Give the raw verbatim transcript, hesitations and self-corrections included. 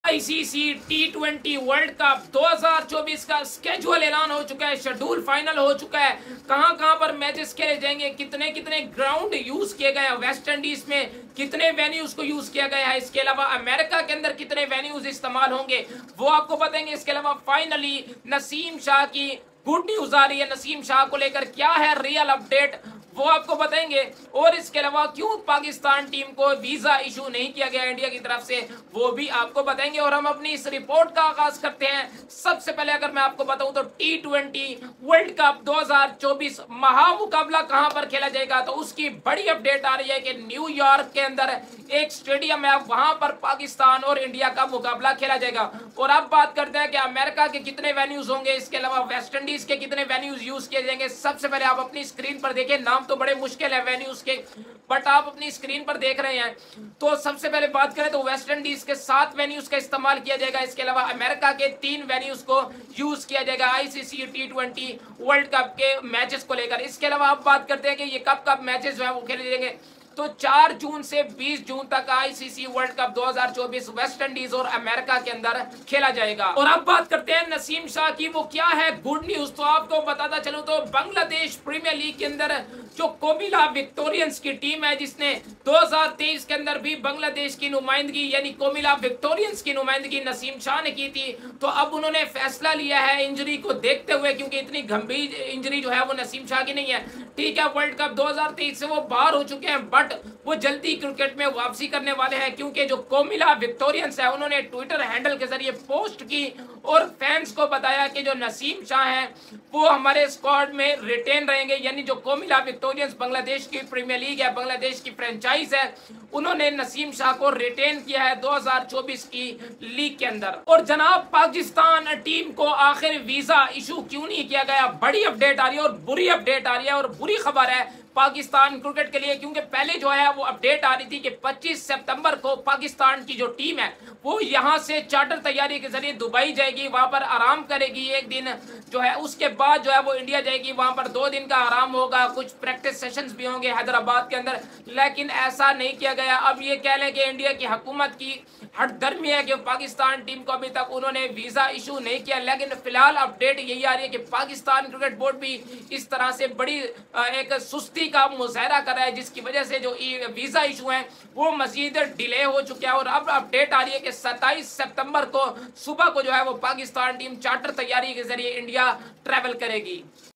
ICC T twenty world cup दो हज़ार चौबीस का स्केड्यूल ऐलान हो चुका है, शेड्यूल फाइनल हो चुका है। कहां कहां पर मैचेस खेले जाएंगे, कितने कितने ग्राउंड यूज किए गए हैं, वेस्ट इंडीज में कितने वेन्यूज को यूज किया गया है, इसके अलावा अमेरिका के अंदर कितने वेन्यूज इस्तेमाल होंगे वो आपको बताएंगे। इसके अलावा फाइनली नसीम शाह की गुड न्यूज आ रही है, नसीम शाह को लेकर क्या है रियल अपडेट वो आपको बताएंगे। और इसके अलावा क्यों पाकिस्तान टीम को वीजा इशू नहीं किया गया इंडिया की तरफ से वो भी आपको बताएंगे। और हम अपनी इस रिपोर्ट का आगाज करते हैं। सबसे पहले अगर मैं आपको बताऊं तो टी ट्वेंटी वर्ल्ड कप दो हज़ार चौबीस महामुकाबला कहां पर खेला जाएगा, तो उसकी बड़ी अपडेट आ रही है कि न्यूयॉर्क के अंदर एक स्टेडियम है, वहां पर पाकिस्तान और इंडिया का मुकाबला खेला जाएगा। और अब बात करते हैं कि अमेरिका के कितने वेन्यूज होंगे, इसके अलावा वेस्ट इंडीज के कितने वेन्यूज यूज किए जाएंगे। सबसे पहले आप अपनी स्क्रीन पर देखें, नाम तो बड़े मुश्किल है वेन्यूज के, बट आप अपनी स्क्रीन पर देख रहे हैं। तो सबसे पहले बात करें तो वेस्ट इंडीज के सात वेन्यूज का इस्तेमाल किया जाएगा। इसके अलावा अमेरिका के तीन वेन्यूज को यूज किया जाएगा ICC T twenty world cup के मैचेस को लेकर। इसके अलावा आप बात करते हैं कि ये कब कब मैचेस जो है वो खेले जाएंगे, तो चार जून से बीस जून तक आईसीसी वर्ल्ड कप दो हज़ार चौबीस वेस्ट इंडीज और अमेरिका के अंदर खेला जाएगा। और अब बात करते हैं नसीम शाह की, वो क्या है गुड न्यूज। तो आपको बताता चलूं तो बांग्लादेश प्रीमियर लीग के अंदर जो कोमिला विक्टोरियंस की टीम है, जिसने दो हज़ार तेईस के अंदर भी बांग्लादेश की नुमाइंदगी यानी कोमिला विक्टोरियंस की नुमाइंदगी नसीम शाह ने की थी, तो अब उन्होंने फैसला लिया है इंजरी को देखते हुए, क्योंकि इतनी गंभीर इंजरी जो है वो नसीम शाह की नहीं है। ठीक है, वर्ल्ड कप दो हज़ार तेईस से वो बाहर हो चुके हैं, बट वो जल्दी क्रिकेट में वापसी करने वाले हैं, क्योंकि जो कोमिला विक्टोरियंस है उन्होंने ट्विटर हैंडल के जरिए पोस्ट की और फैंस को बताया कि जो नसीम शाह हैं वो हमारे स्क्वाड में रिटेन रहेंगे। यानी जो कोमिला विक्टोरियंस बांग्लादेश की प्रीमियर लीग है, बांग्लादेश की फ्रेंचाइज है, उन्होंने नसीम शाह को रिटेन किया है दो हज़ार चौबीस की लीग के अंदर। और जनाब पाकिस्तान टीम को आखिर वीजा इशू क्यों नहीं किया गया, बड़ी अपडेट आ रही है और बुरी अपडेट आ रही है। और बुरी खबर है पाकिस्तान क्रिकेट के लिए, क्योंकि पहले जो है वो अपडेट आ रही थी कि पच्चीस सितंबर को पाकिस्तान की जो टीम है वो यहां से चार्टर तैयारी के जरिए दुबई जाएगी, वहां पर आराम करेगी एक दिन जो है, उसके बाद जो है वो इंडिया जाएगी, वहां पर दो दिन का आराम होगा, कुछ प्रैक्टिस सेशंस भी होंगे हैदराबाद के अंदर। लेकिन ऐसा नहीं किया गया। अब ये कह लें कि इंडिया की हुकूमत की हठधर्मी है कि पाकिस्तान टीम को अभी तक उन्होंने वीजा इशू नहीं किया। लेकिन फिलहाल अपडेट यही आ रही है कि पाकिस्तान क्रिकेट बोर्ड भी इस तरह से बड़ी एक सुस्ती का मुजाहरा कर रहा है, जिसकी वजह से जो वीजा इशू है वो मजीद डिले हो चुका है। और अब अपडेट आ रही है कि सत्ताईस सितंबर को सुबह को जो है वो पाकिस्तान टीम चार्टर तैयारी के जरिए इंडिया ट्रैवल करेगी।